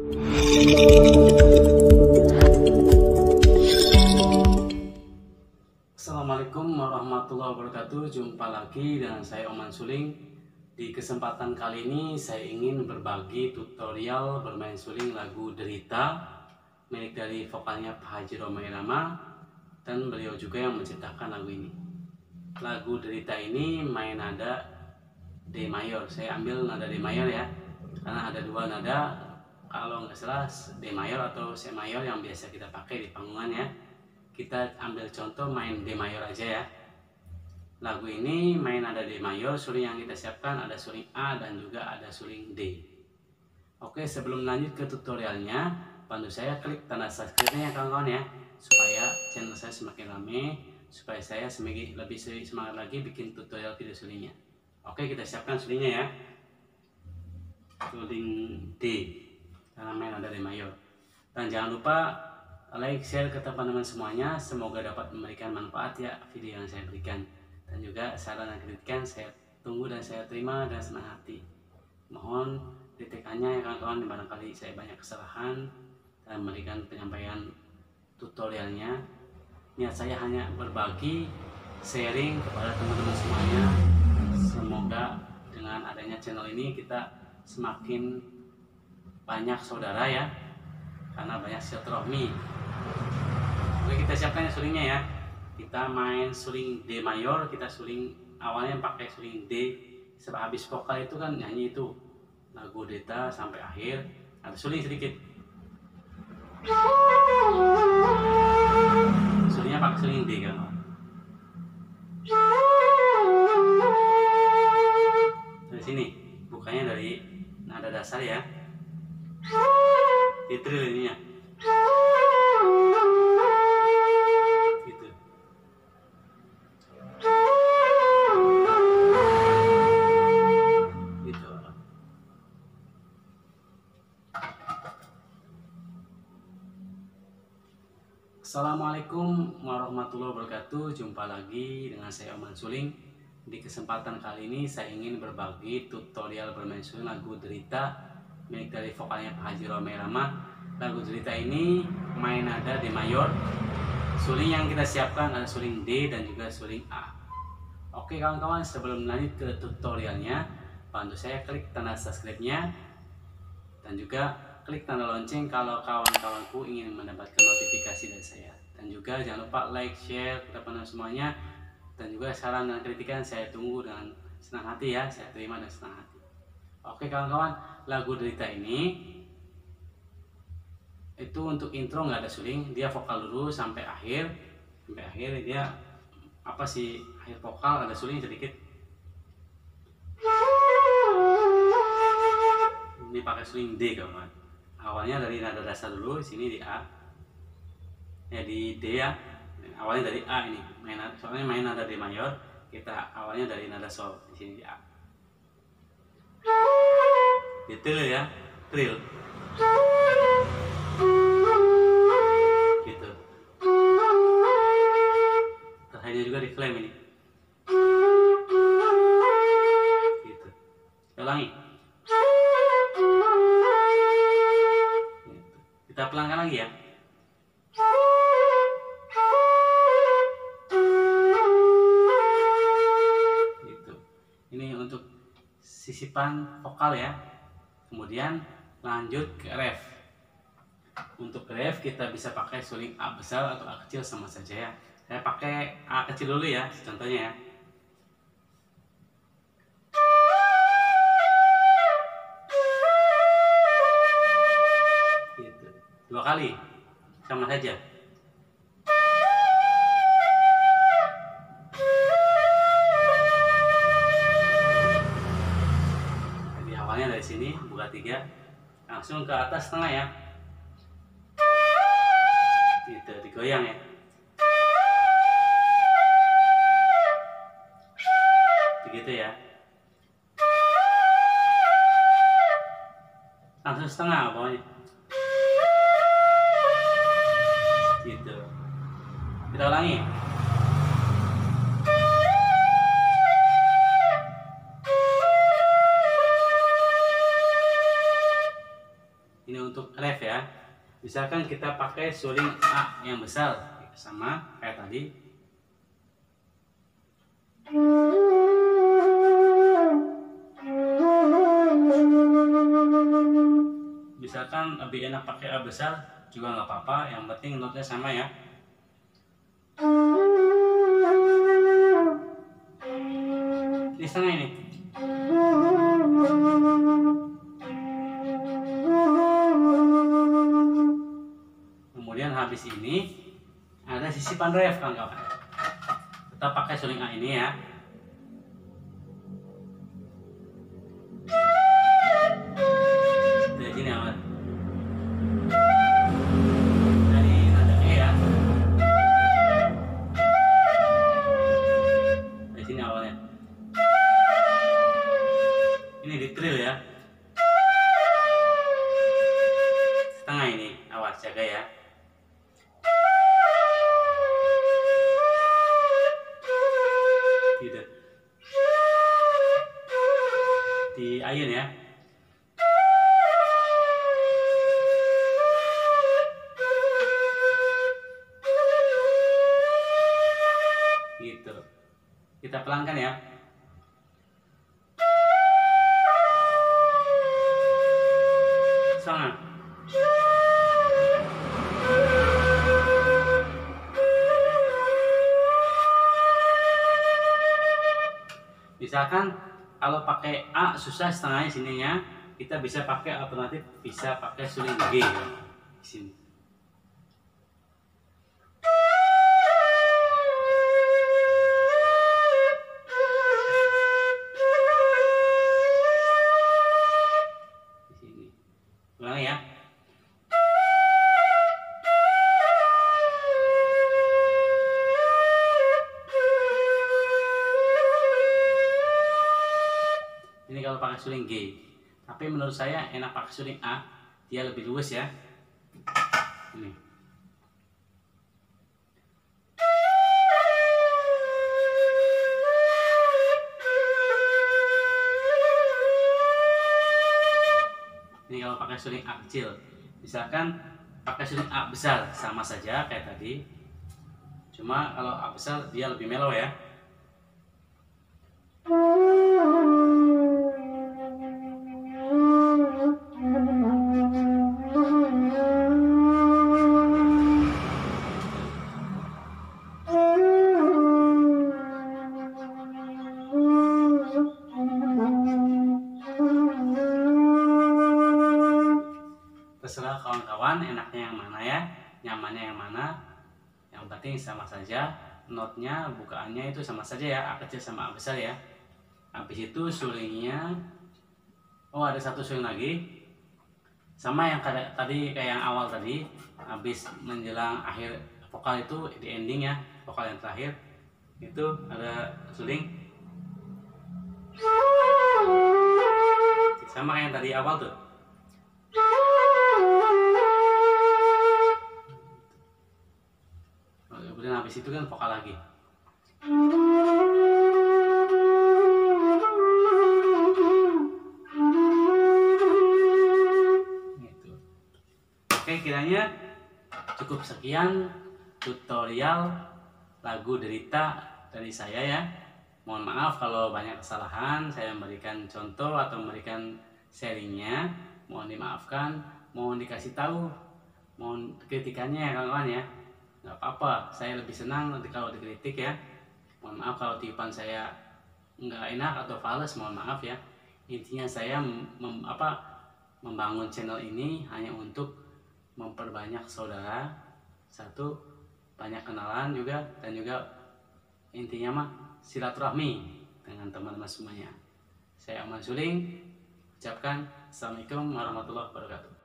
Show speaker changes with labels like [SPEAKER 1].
[SPEAKER 1] Assalamualaikum warahmatullahi wabarakatuh. Jumpa lagi dengan saya Oman Suling. Di kesempatan kali ini saya ingin berbagi tutorial bermain suling lagu Derita milik dari vokalnya Pak Haji Rhoma Irama, dan beliau juga yang menciptakan lagu ini. Lagu Derita ini main nada D mayor. Saya ambil nada D mayor ya, karena ada dua nada, kalau nggak salah D mayor atau C mayor yang biasa kita pakai di panggungan ya. Kita ambil contoh main D mayor aja ya. Lagu ini main nada D mayor, suling yang kita siapkan ada suling A dan juga ada suling D. Oke, sebelum lanjut ke tutorialnya, bantu saya klik tanda subscribe-nya ya kawan-kawan ya, supaya channel saya semakin rame, supaya saya lebih semangat lagi bikin tutorial video sulingnya. Oke, kita siapkan sulingnya ya. Suling D, karena main nada D mayor. Dan jangan lupa like, share ke teman-teman semuanya. Semoga dapat memberikan manfaat ya video yang saya berikan. Dan juga saran dan kritikan saya tunggu dan saya terima dan senang hati. Mohon kritikannya ya kawan-kawan, barangkali saya banyak kesalahan dalam memberikan penyampaian tutorialnya. Niat saya hanya berbagi, sharing kepada teman-teman semuanya. Semoga dengan adanya channel ini kita semakin banyak saudara ya, karena banyak silaturahmi. Oke, kita siapkan ya sulingnya ya. Kita main suling D mayor, kita suling awalnya pakai suling D. Sebab habis vokal itu kan nyanyi itu lagu Derita sampai akhir, ada suling sedikit. Sulingnya pakai suling D kan. Dari sini, bukannya dari nada dasar ya. Di trill ininya. Gitu. Gitu. Assalamualaikum warahmatullahi wabarakatuh. Jumpa lagi dengan saya Oman Suling. Di kesempatan kali ini saya ingin berbagi tutorial bermain suling lagu Derita milik dari vokalnya Pak Haji Rhoma Irama. Lagu Derita ini main nada D mayor. Suling yang kita siapkan ada suling D dan juga suling A. Oke kawan-kawan, sebelum lanjut ke tutorialnya, bantu saya klik tanda subscribe-nya dan juga klik tanda lonceng kalau kawan-kawanku ingin mendapatkan notifikasi dari saya. Dan juga jangan lupa like, share kepada semuanya. Dan juga saran dan kritikan saya tunggu dengan senang hati ya, saya terima dengan senang hati. Oke kawan-kawan, lagu Derita ini itu untuk intro nggak ada suling, dia vokal dulu sampai akhir dia apa sih, akhir vokal ada suling sedikit. Ini pakai suling D kawan. Awalnya dari nada dasar dulu, sini di A, ya di D ya. Awalnya dari A ini, soalnya main nada D mayor, kita awalnya dari nada sol di sini di A. Gitu ya, trill. Gitu. Terakhirnya juga di klaim ini. Gitu. Kita ulangi. Gitu. Kita pelankan lagi ya. Sisipan vokal ya. Kemudian lanjut ke ref. Untuk ref kita bisa pakai suling A besar atau A kecil sama saja ya. Saya pakai A kecil dulu ya, contohnya ya. Gitu. 2 kali sama saja. Dari sini buka 3 langsung ke atas tengah ya, gitu, digoyang ya, begitu ya, langsung setengah bawahnya, gitu. Kita ulangi. Ini untuk ref ya. Misalkan kita pakai suling A yang besar, sama kayak tadi. Misalkan lebih enak pakai A besar juga nggak apa-apa, yang penting notnya sama ya. Ini setengah ini. Kemudian habis ini ada sisipan ref kawan-kawan. Kita pakai suling A ini ya. Dari sini awal. Dari nada E ya. Dari sini awalnya. Ini di trill ya. Setengah ini, awas jaga ya. Gitu. Di ayun ya. Gitu. Kita pelankan ya. Setengah. Misalkan kalau pakai A susah setengahnya sininya, kita bisa pakai alternatif, bisa pakai suling G di sini. Di sini. Ulangi ya. Ini kalau pakai suling G, tapi menurut saya enak pakai suling A, dia lebih luwes ya. Ini. Ini kalau pakai suling A kecil, misalkan pakai suling A besar sama saja kayak tadi, cuma kalau A besar dia lebih mellow ya. Terserah kawan-kawan enaknya yang mana ya, nyamannya yang mana. Yang penting sama saja, notnya bukaannya itu sama saja ya, A kecil sama A besar ya. Habis itu sulingnya, oh ada satu suling lagi, sama yang tadi kayak yang awal tadi. Habis menjelang akhir vokal itu di ending ya, vokal yang terakhir itu ada suling sama kayak yang tadi awal tuh. Kemudian habis itu kan vokal lagi. Gitu. Oke, kiranya cukup sekian tutorial lagu Derita dari saya ya. Mohon maaf kalau banyak kesalahan, saya memberikan contoh atau memberikan sharingnya. Mohon dimaafkan, mohon dikasih tahu, mohon kritikannya ya kawan-kawan ya. Nggak apa-apa, saya lebih senang nanti kalau dikritik ya. Mohon maaf kalau tiupan saya nggak enak atau fals, mohon maaf ya. Intinya saya membangun channel ini hanya untuk memperbanyak saudara, satu, banyak kenalan juga, dan juga intinya mah silaturahmi dengan teman-teman semuanya. Saya Oman Suling, ucapkan Assalamualaikum warahmatullahi wabarakatuh.